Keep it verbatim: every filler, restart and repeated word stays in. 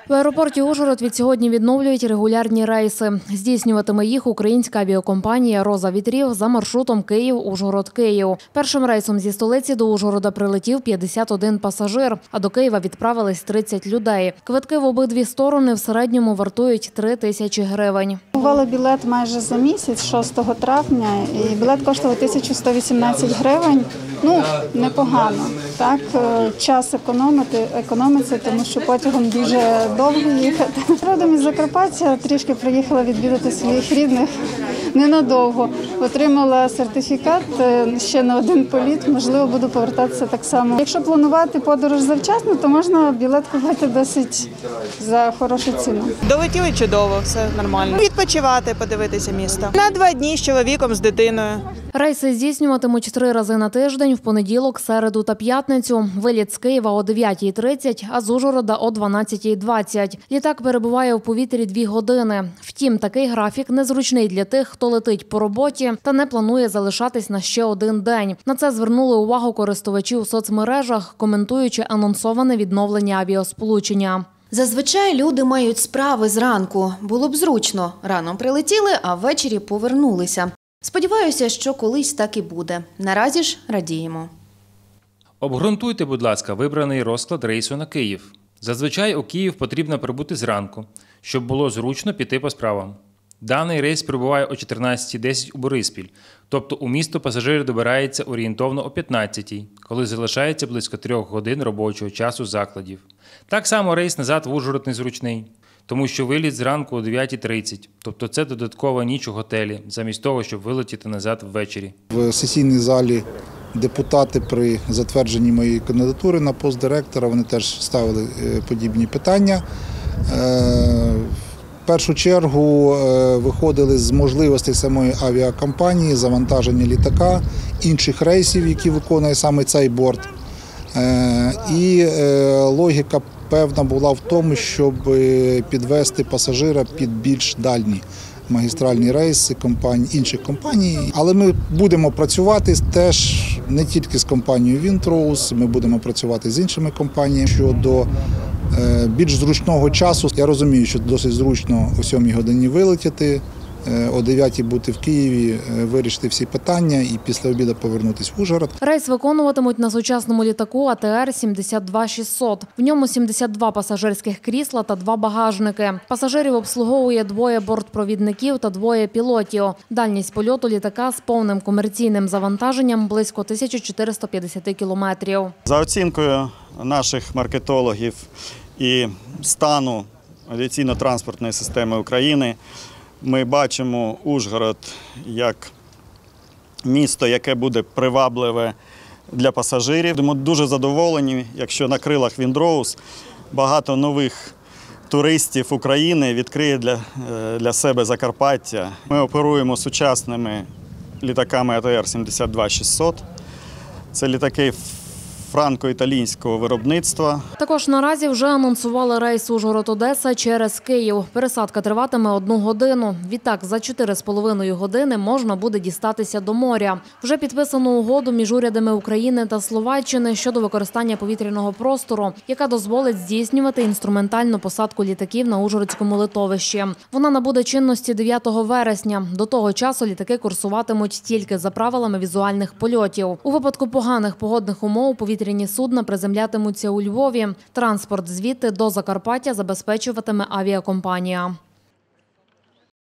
В аеропорті Ужгород від сьогодні відновлюють регулярні рейси. Здійснюватиме їх українська авіакомпанія «Роза вітрів» за маршрутом Київ-Ужгород-Київ. Першим рейсом зі столиці до Ужгорода прилетів п'ятдесят один пасажир, а до Києва відправились тридцять людей. Квитки в обидві сторони в середньому вартують три тисячі гривень. Купувала білет майже за місяць, шостого травня, і білет коштував тисячу сто вісімнадцять гривень. Ну, непогано. Так, час економити, економиться, тому що потягом дуже довго їхати. Родом із Закарпаття, трішки приїхала відвідати своїх рідних ненадовго. Отримала сертифікат ще на один політ, можливо, буду повертатися так само. Якщо планувати подорож завчасно, то можна білет купити досить за хорошу ціну. Долетіли чудово, все нормально. Відпочивати, подивитися місто. На два дні з чоловіком, з дитиною. Рейси здійснюватимуть три рази на тиждень – в понеділок, середу та п'ятницю. Виліт з Києва о дев'ятій тридцять, а з Ужгорода о дванадцятій двадцять. Літак перебуває у повітрі дві години. Втім, такий графік незручний для тих, хто летить по роботі та не планує залишатись на ще один день. На це звернули увагу користувачі у соцмережах, коментуючи анонсоване відновлення авіасполучення. Зазвичай люди мають справи зранку. Було б зручно. Рано прилетіли, а ввечері повернулися. Сподіваюся, що колись так і буде. Наразі ж радіємо. Обґрунтуйте, будь ласка, вибраний розклад рейсу на Київ. Зазвичай у Київ потрібно прибути зранку, щоб було зручно піти по справам. Даний рейс прибуває о чотирнадцятій десять у Бориспіль, тобто у місто пасажир добирається орієнтовно о п'ятнадцятій, коли залишається близько трьох годин робочого часу закладів. Так само рейс назад в Ужгород незручний, тому що виліт зранку о дев'ятій тридцять, тобто це додаткова ніч у готелі, замість того, щоб вилетіти назад ввечері. В сесійній залі депутати при затвердженні моєї кандидатури на пост директора, вони теж ставили подібні питання. В першу чергу виходили з можливостей самої авіакомпанії, завантаження літака, інших рейсів, які виконує саме цей борт. І логіка певна була в тому, щоб підвести пасажира під більш дальні магістральні рейси компаній, інших компаній. Але ми будемо працювати теж не тільки з компанією Вінтроуз, ми будемо працювати з іншими компаніями щодо більш зручного часу. Я розумію, що досить зручно о сьомій годині вилетіти, о дев'ятій бути в Києві, вирішити всі питання і після обіду повернутися в Ужгород. Рейс виконуватимуть на сучасному літаку А Т Р сімдесят два шістсот. В ньому сімдесят два пасажирських крісла та два багажники. Пасажирів обслуговує двоє бортпровідників та двоє пілотів. Дальність польоту літака з повним комерційним завантаженням близько тисяча чотириста п'ятдесят кілометрів. За оцінкою наших маркетологів і стану авіаційно-транспортної системи України, ми бачимо Ужгород як місто, яке буде привабливе для пасажирів. Будемо дуже задоволені, якщо на крилах Віндроуз багато нових туристів України відкриє для, для себе Закарпаття. Ми оперуємо сучасними літаками А Т Р сімдесят два шістсот. Це літаки франко-італійського виробництва. Також наразі вже анонсували рейс Ужгород-Одеса через Київ. Пересадка триватиме одну годину. Відтак за чотири з половиною години можна буде дістатися до моря. Вже підписано угоду між урядами України та Словаччини щодо використання повітряного простору, яка дозволить здійснювати інструментальну посадку літаків на Ужгородському литовищі. Вона набуде чинності дев'ятого вересня. До того часу літаки курсуватимуть тільки за правилами візуальних польотів. У випадку поганих погодних умов повітряні судна приземлятимуться у Львові. Транспорт звідти до Закарпаття забезпечуватиме авіакомпанія.